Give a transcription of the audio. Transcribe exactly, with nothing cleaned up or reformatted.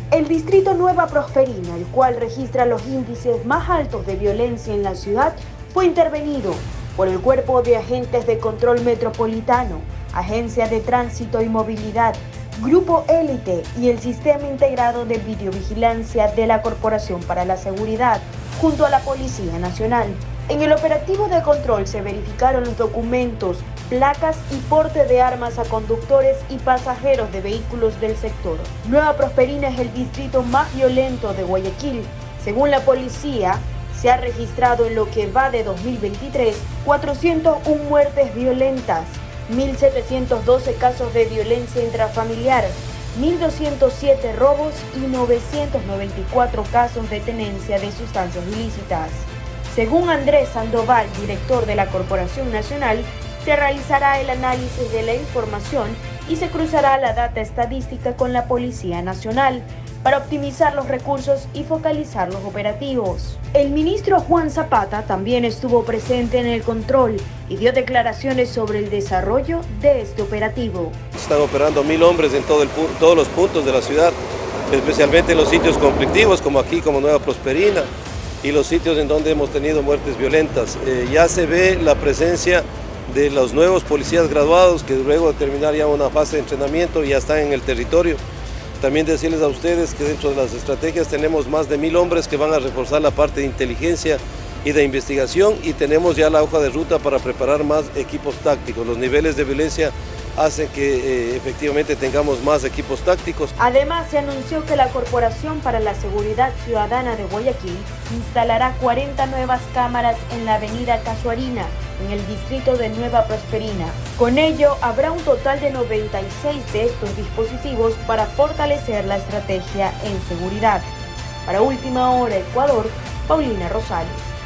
El distrito Nueva Prosperina, el cual registra los índices más altos de violencia en la ciudad, fue intervenido por el Cuerpo de Agentes de Control Metropolitano, Agencia de Tránsito y Movilidad, Grupo Élite y el Sistema Integrado de Videovigilancia de la Corporación para la Seguridad, junto a la Policía Nacional. En el operativo de control se verificaron los documentos, placas y porte de armas a conductores y pasajeros de vehículos del sector. Nueva Prosperina es el distrito más violento de Guayaquil. Según la policía, se ha registrado en lo que va de dos mil veintitrés cuatrocientas una muertes violentas, mil setecientos doce casos de violencia intrafamiliar, mil doscientos siete robos y novecientos noventa y cuatro casos de tenencia de sustancias ilícitas. Según Andrés Sandoval, director de la Corporación Nacional, se realizará el análisis de la información y se cruzará la data estadística con la Policía Nacional para optimizar los recursos y focalizar los operativos. El ministro Juan Zapata también estuvo presente en el control y dio declaraciones sobre el desarrollo de este operativo. Están operando mil hombres en todo el, todos los puntos de la ciudad, especialmente en los sitios conflictivos como aquí, como Nueva Prosperina, y los sitios en donde hemos tenido muertes violentas. Eh, ya se ve la presencia de los nuevos policías graduados que luego de terminar ya una fase de entrenamiento ya están en el territorio. También decirles a ustedes que dentro de las estrategias tenemos más de mil hombres que van a reforzar la parte de inteligencia y de investigación, y tenemos ya la hoja de ruta para preparar más equipos tácticos. Los niveles de violencia hacen que eh, efectivamente tengamos más equipos tácticos. Además, se anunció que la Corporación para la Seguridad Ciudadana de Guayaquil instalará cuarenta nuevas cámaras en la avenida Casuarina, en el distrito de Nueva Prosperina. Con ello, habrá un total de noventa y seis de estos dispositivos para fortalecer la estrategia en seguridad. Para Última Hora Ecuador, Paulina Rosales.